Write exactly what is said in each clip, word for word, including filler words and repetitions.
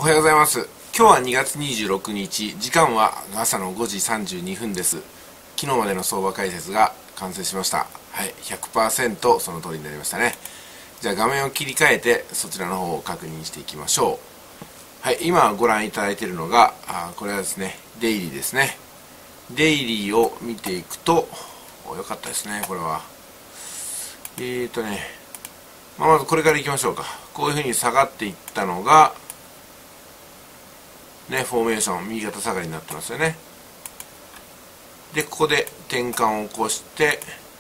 おはようございます。今日はにがつにじゅうろくにち、時間は朝のごじさんじゅうにふんです。昨日までの相場解説が完成しました。はい、ひゃくパーセント その通りになりましたね。じゃあ画面を切り替えてそちらの方を確認していきましょう。はい、今ご覧いただいているのが、あこれはですね、デイリーですね。デイリーを見ていくと、よかったですね、これは。えーとね、まあ、まずこれからいきましょうか。こういうふうに下がっていったのが、ね、フォーメーション右肩下がりになってますよね。でここで転換を起こして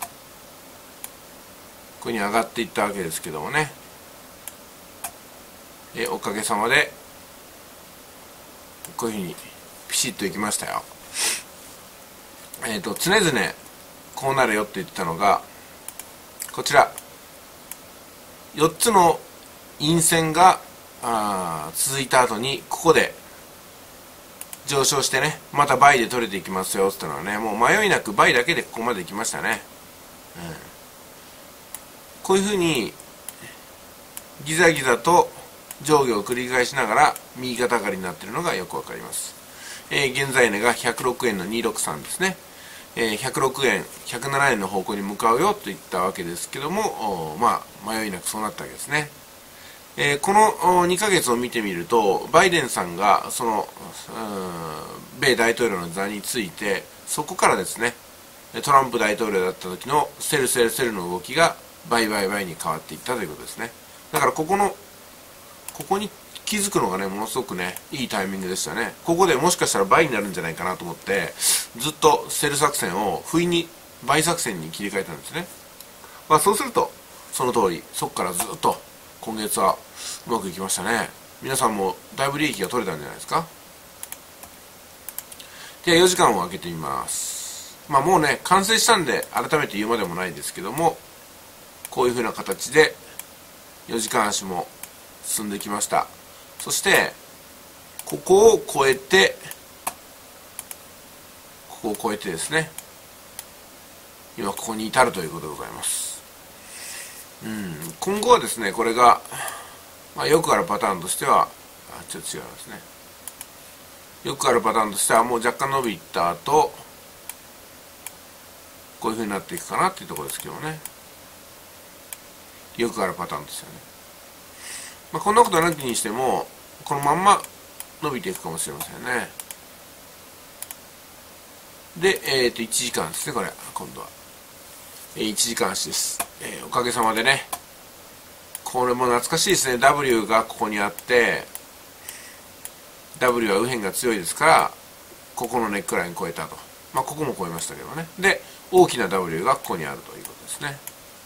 ここに上がっていったわけですけどもね、えおかげさまでこういうふうにピシッといきましたよ。えっと常々こうなるよって言ってたのがこちらよっつの陰線があ続いた後にここで上昇してね、また倍で取れていきますよっていうのはね、もう迷いなく倍だけでここまで来ましたね。うん、こういうふうにギザギザと上下を繰り返しながら右肩上がりになっているのがよくわかります。えー、現在値がひゃくろくえんのにひゃくろくじゅうさんですね。えー、ひゃくろくえん、ひゃくななえんの方向に向かうよといったわけですけども、まあ迷いなくそうなったわけですね。えー、このにかげつを見てみるとバイデンさんがその米大統領の座についてそこからですねトランプ大統領だった時のセルセルセルの動きが倍倍倍に変わっていったということですね。だからここのここに気づくのがねものすごくねいいタイミングでしたね。ここでもしかしたら倍になるんじゃないかなと思ってずっとセル作戦を不意に倍作戦に切り替えたんですね。まあ、そうするとその通りそこからずっと今月はうまくいきましたね。皆さんもだいぶ利益が取れたんじゃないですか。ではよじかんを空けてみます。まあもうね完成したんで改めて言うまでもないですけどもこういう風な形でよじかん足も進んできました。そしてここを超えてここを超えてですね今ここに至るということでございます。うん、今後はですねこれが、まあ、よくあるパターンとしてはあちょっと違いますね。よくあるパターンとしてはもう若干伸びた後こういうふうになっていくかなっていうところですけどね。よくあるパターンですよね。まあ、こんなことなきにしてもこのまんま伸びていくかもしれませんね。で、えー、といちじかんですねこれ今度は。いちじかん足です、えー、おかげさまでねこれも懐かしいですね。 ダブリュー がここにあって ダブリュー は右辺が強いですからここのネックライン超えたと、まあここも超えましたけどね。で大きな ダブリュー がここにあるということですね。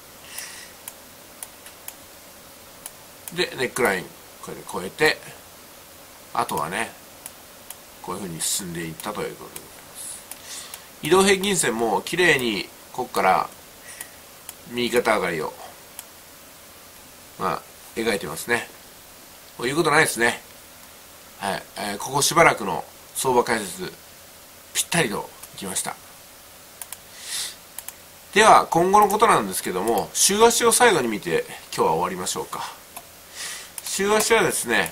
でネックラインこれで超えてあとはねこういうふうに進んでいったということでございます。移動平均線もきれいにここから右肩上がりをまあ描いてますね。こういうことないですね。はい、えー、ここしばらくの相場解説ぴったりといきました。では今後のことなんですけども週足を最後に見て今日は終わりましょうか。週足はですね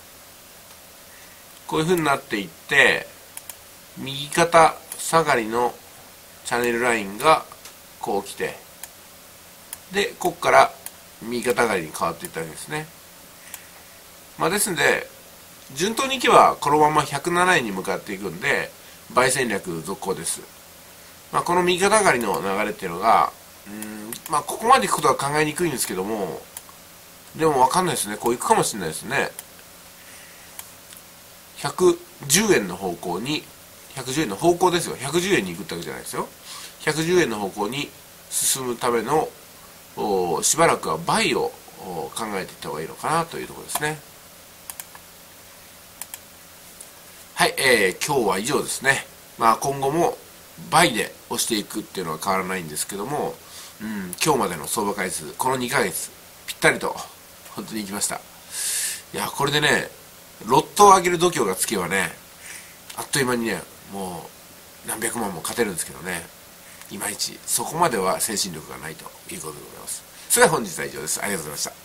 こういうふうになっていって右肩下がりのチャンネルラインがこう来てでここから右肩上がりに変わっていったわけですね。まあ、ですので順当にいけばこのままひゃくななえんに向かっていくんで倍戦略続行です。まあ、この右肩上がりの流れっていうのがうーん、まあ、ここまでいくことは考えにくいんですけどもでも分かんないですね。こういくかもしれないですね。ひゃくじゅうえんの方向にひゃくじゅうえんの方向ですよ。ひゃくじゅうえんに行くってわけじゃないですよ。ひゃくじゅうえんの方向に進むためのしばらくは倍を考えていった方がいいのかなというところですね。はい、えー、今日は以上ですね。まあ今後も倍で押していくっていうのは変わらないんですけども、うん、今日までの相場回数このにかげつぴったりと本当にいきました。いやこれでねロットを上げる度胸がつけばねあっという間にねもう何百万も勝てるんですけどねいまいちそこまでは精神力がないということでございます。それでは本日は以上です。ありがとうございました。